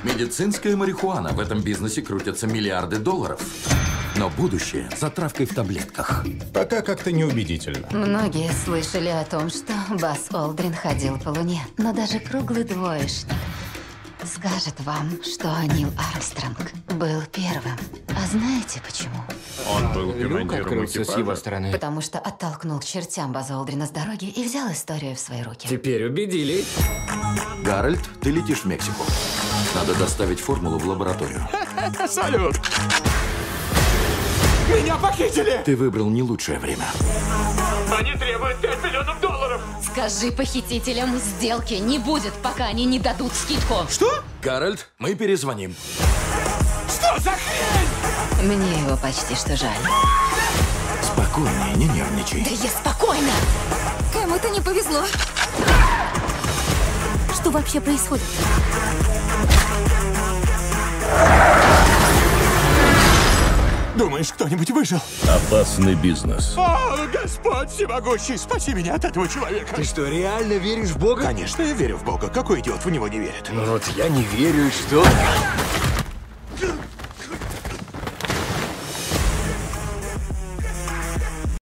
Медицинская марихуана. В этом бизнесе крутятся миллиарды долларов. Но будущее за травкой в таблетках. Пока как-то неубедительно. Многие слышали о том, что Базз Олдрин ходил по Луне. Но даже круглый двоечник скажет вам, что Нил Армстронг был первым. А знаете почему? Он был Люк открылся с его стороны. Потому что оттолкнул к чертям Базза Олдрина с дороги и взял историю в свои руки. Теперь убедили. Гарольд, ты летишь в Мексику. Надо доставить формулу в лабораторию. Салют! Меня похитили! Ты выбрал не лучшее время. Они требуют $5 миллионов! Скажи похитителям, сделки не будет, пока они не дадут скидку. Что? Гарольд, мы перезвоним. Что за хрень? Мне его почти что жаль. Спокойнее, не нервничай. Да я спокойно! Кому-то не повезло. Что вообще происходит? Думаешь, кто-нибудь выжил? Опасный бизнес. О, Господь всемогущий, спаси меня от этого человека. Ты что, реально веришь в Бога? Конечно, я верю в Бога. Какой идиот в него не верит? Ну вот я не верю, и что?